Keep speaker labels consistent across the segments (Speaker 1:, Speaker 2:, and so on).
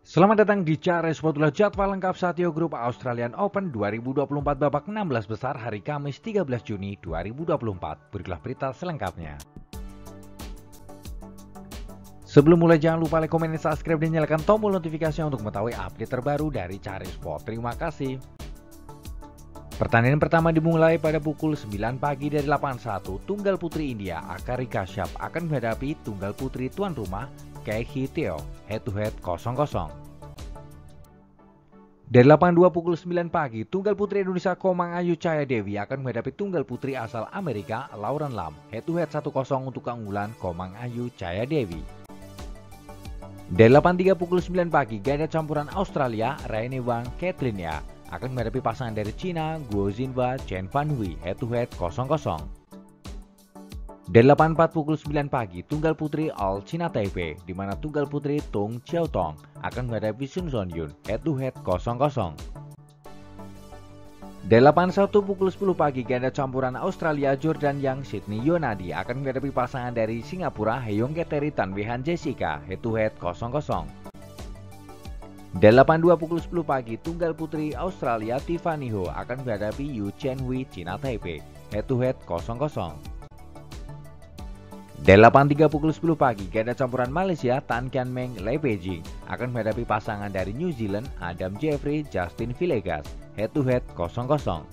Speaker 1: Selamat datang di Cara Sportulah jadwal lengkap Satyo Group Australian Open 2024 babak 16 besar hari Kamis 13 Juni 2024. Berikutlah berita selengkapnya. Sebelum mulai jangan lupa like, komen, dan subscribe dan nyalakan tombol notifikasi untuk mengetahui update terbaru dari Cara Sport. Terima kasih. Pertandingan pertama dimulai pada pukul 9 pagi dari lapangan 1. Tunggal putri India Akari Kashyap akan menghadapi tunggal putri tuan rumah Kei Teo head to head 0-0. Dari lapangan 2 pukul 9 pagi, tunggal putri Indonesia Komang Ayu Cahaya Dewi akan menghadapi tunggal putri asal Amerika Lauren Lam head to head 1-0 untuk keunggulan Komang Ayu Cahaya Dewi. Dari lapangan 3 pukul 9 pagi, ganda campuran Australia Raine Wang Caitlin Ya akan menghadapi pasangan dari Cina Guo Jinhua Chen Fanhui head to head 0-0. Dari 8.4 pukul 9 pagi, tunggal putri All China Taipei, di mana tunggal putri Tung Chiaotong akan menghadapi Sun Songyun head to head 0-0. Dari 8.1 pukul 10 pagi, ganda campuran Australia Jordan Yang Sydney Yonadi akan menghadapi pasangan dari Singapura Heyong Keteri Tan Wehan Jessica head to head 0-0. Dari 8.2 pukul 10 pagi, tunggal putri Australia Tiffany Ho akan menghadapi Yu Chenhui China Taipei head to head 0-0. Dari 8.3 pukul 10 pagi, ganda campuran Malaysia Tan Kian Meng Lei Beijing akan menghadapi pasangan dari New Zealand Adam Jeffrey Justin Villegas head to head 0-0.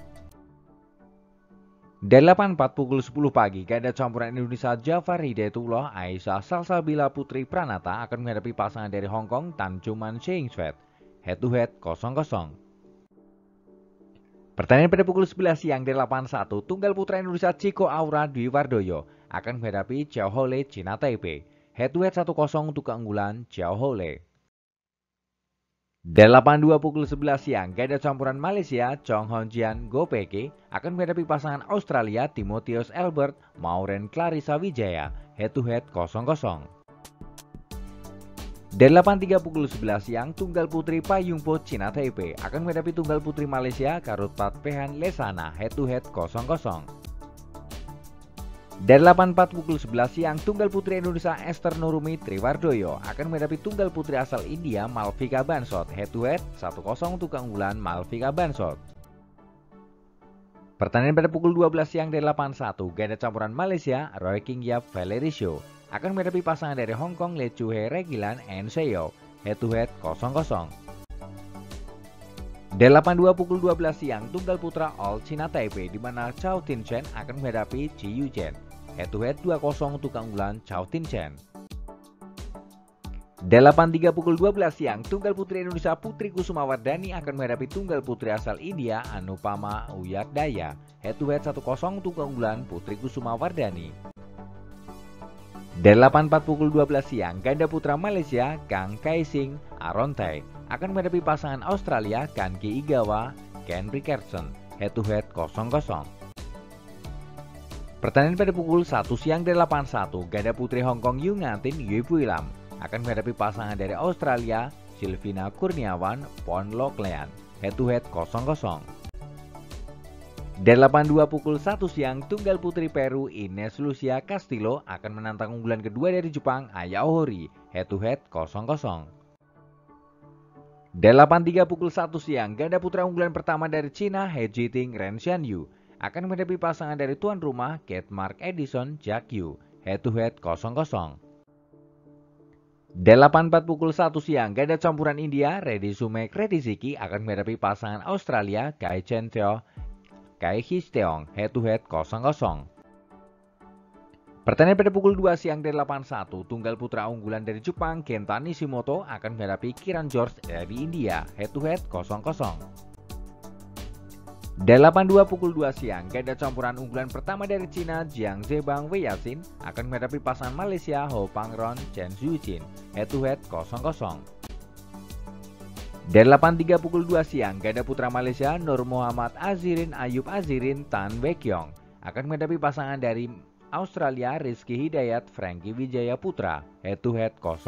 Speaker 1: Dari 8.4 pukul 10 pagi, ganda campuran Indonesia Jafar Hidayatullah Aisyah Salsabila Putri Pranata akan menghadapi pasangan dari Hong Kong Tan Chuman Sheing Sweat head to head 0-0. Pertandingan pada pukul 11 siang dari lapangan 1, tunggal putra Indonesia Chico Aura Dwi Wardoyo akan menghadapi Chiao Hole China Taipei head to head 1-0 untuk keunggulan Chiao Hole. Dari 82 pukul 11 siang, ganda campuran Malaysia Chong Hon Jian Go Peke akan menghadapi pasangan Australia Timotheus Albert Maureen Clarissa Wijaya head to head 0-0. Dari 8.3 pukul 11 siang, tunggal putri Payung Po China Taipei akan menghadapi tunggal putri Malaysia Karutpat Pehan Lesana head to head 0-0. Dari 8.4 pukul 11 siang, tunggal putri Indonesia Esther Nurumi Triwardoyo akan menghadapi tunggal putri asal India Malvika Bansot head to head 1-0 untuk keunggulan Malvika Bansot. Pertandingan pada pukul 12 siang dari lapangan 1, ganda campuran Malaysia Roy King Yap Valerisio akan menghadapi pasangan dari Hong Kong Le Chuhe Regilan and Seo head to head 0-0. Dari 82 pukul 12 siang, tunggal putra All China Taipei di mana Chao Tin Chen akan menghadapi Chi Yu Chen head to head 2-0 untuk keunggulan Chao Tin Chen. Dari 83 pukul 12 siang, tunggal putri Indonesia Putri Kusuma Wardani akan menghadapi tunggal putri asal India Anupama Uyadaya head to head 1-0 untuk keunggulan Putri Kusuma Wardani. Dari 8.4 pukul 12 siang, ganda putra Malaysia Kang Kaising Arontai akan menghadapi pasangan Australia Kanki Igawa Ken Rickerson head to head 0-0. Pertandingan pada pukul 1 siang dari lapangan 1, ganda putri Hong Kong Yu Ngatin Yui Pui Lam akan menghadapi pasangan dari Australia Silvina Kurniawan Pon Lok Lean head to head 0-0. Dari 82 pukul 1 siang, tunggal putri Peru Ines Lucia Castillo akan menantang unggulan kedua dari Jepang Aya Ohori head to head 0-0. Dari 83 pukul 1 siang, ganda putra unggulan pertama dari Cina He Jiting Ren Xianyu akan menghadapi pasangan dari tuan rumah Kate Mark Edison Jack Yu head to head 0-0. Dari 84 pukul 1 siang, ganda campuran India Reddy Sumek Reddy Ziki akan menghadapi pasangan Australia Kai Chen Teo Kai Histeong head to head 0-0. Pertandingan pada pukul 2 siang dari lapangan 1, tunggal putra unggulan dari Jepang Kenta Nishimoto akan menghadapi Kiran George dari India head to head 0-0. Dari 82 pukul 2 siang, ganda campuran unggulan pertama dari Cina Jiang Zebang Wei Yasin akan menghadapi pasangan Malaysia Ho Pangron Chen Zhuijin head to head 0-0. Dari 8.3 pukul 2 siang, ganda putra Malaysia Nur Muhammad Azirin Ayub Azirin Tan Wekyong akan menghadapi pasangan dari Australia Rizky Hidayat Frankie Wijaya Putra head to head 0-0.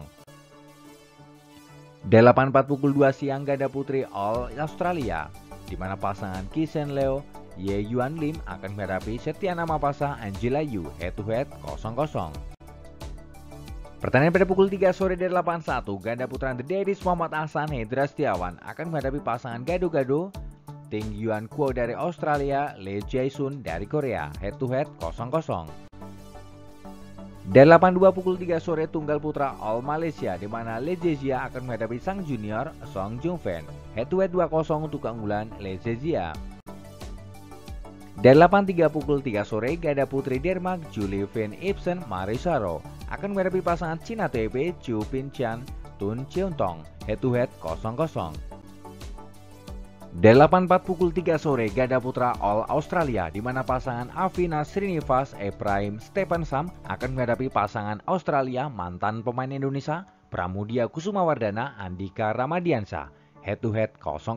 Speaker 1: Dari 8.4 pukul 2 siang, ganda putri All Australia di mana pasangan Kisen Leo Ye Yuan Lim akan menghadapi Setiana Mapasa Angela Yu head to head 0-0. Pertandingan pada pukul 3 sore dari 81, ganda putra The Daddies Muhammad Ahsan Hendra Setiawan akan menghadapi pasangan gado-gado Ting Yuan Kuo dari Australia, Lee Jae-sun dari Korea, head to head 0-0. Dan 82 pukul 3 sore tunggal putra All Malaysia di mana Lee Zezia akan menghadapi sang junior Song Jung Fen. Head to head 2-0 untuk keunggulan Lee Zezia. Dan 83 pukul 3 sore ganda putri Denmark Julie Van Ibsen Marisaro akan menghadapi pasangan Cina Taipei Chu Pinchan Tun Cheontong. Head to head 0-0. Dan 84 pukul 3 sore ganda putra All Australia di mana pasangan Avina Srinivas Ephraim Stephenson akan menghadapi pasangan Australia mantan pemain Indonesia Pramudia Kusumawardana Andika Ramadiansa. Head to head 0-0.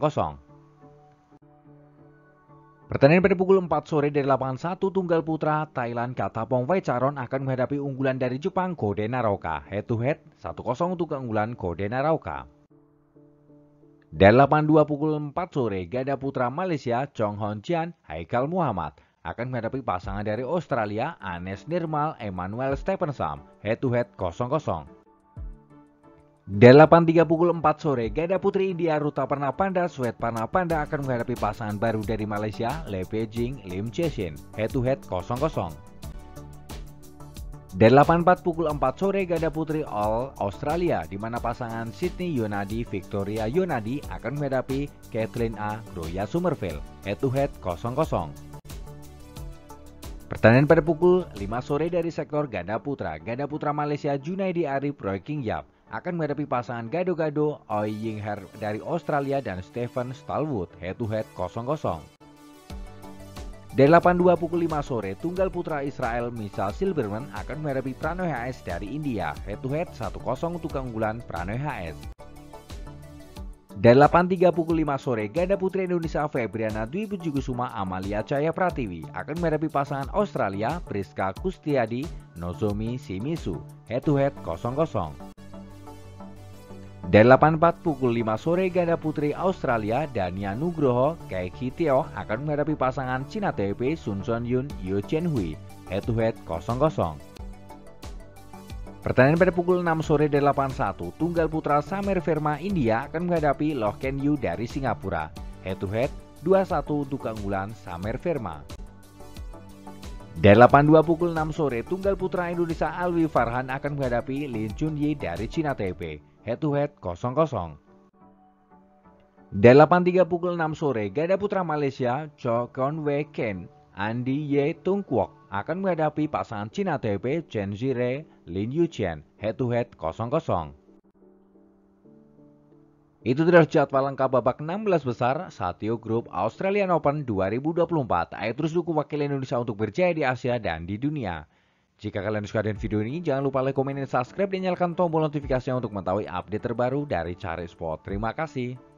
Speaker 1: Pertandingan pada pukul 4 sore dari lapangan 1 tunggal putra Thailand Katapong Vaicharon akan menghadapi unggulan dari Jepang Kode Naroka. Head to head 1-0 untuk keunggulan Kode Naroka. Dan 82 pukul 4 sore ganda putra Malaysia Chong Hon Jian Haikal Muhammad akan menghadapi pasangan dari Australia Anes Nirmal Emmanuel Stephenson. Head to head 0-0. Dan 83 pukul 4 sore ganda putri India Ruta Pernapanda Swetparna Panda akan menghadapi pasangan baru dari Malaysia Lee Pei-jing Lim Cheshin. Head to head 0-0. Dan 84 pukul 4 sore ganda putri All Australia di mana pasangan Sydney Yonadi Victoria Yonadi akan menghadapi Kathleen A. Groya Somerville. Head to head 0-0. Pertandingan pada pukul 5 sore dari sektor ganda putra Malaysia Junaidi Arif Roy King Yap akan menghadapi pasangan gado-gado Oi Ying Her dari Australia dan Stephen Stallwood. Head to head 0-0. Dan 82 pukul 5 sore, tunggal putra Israel Michal Silberman akan menghadapi Pranoy HS dari India. Head to head 1-0 untuk keunggulan Pranoy HS. Dan 83 pukul 5 sore, ganda putri Indonesia Febriana Dwi Pujikusuma Amalia Cahaya Pratiwi akan menghadapi pasangan Australia Priska Kustiadi Nozomi Shimizu. Head to head 0-0. Dan 84 pukul 5 sore ganda putri Australia Dania Nugroho Keiki Teo akan menghadapi pasangan Cina Taipei Sun Son Yun Yu Chen Hui. Head to head 0-0. Pertandingan pada pukul 6 sore dari 81 tunggal putra Samer Verma India akan menghadapi Loh Ken Yu dari Singapura. Head to head 2-1 untuk keunggulan Samer Verma. Dan 82 pukul 6 sore tunggal putra Indonesia Alwi Farhan akan menghadapi Lin Chunyi dari Cina Taipei. Head to head 0-0. Dan 83 pukul 6 sore ganda putra Malaysia Cho Kon Wei Ken Andi Ye Tung Kwok akan menghadapi pasangan Cina Taipei Chen Zhire Lin Yuchen. Head to head 0-0. Itu adalah jadwal lengkap babak 16 besar Satio Group Australian Open 2024. Ayo terus dukung wakil Indonesia untuk berjaya di Asia dan di dunia. Jika kalian suka dengan video ini, jangan lupa like, komen, dan subscribe, dan nyalakan tombol notifikasinya untuk mengetahui update terbaru dari Cari Sport. Terima kasih.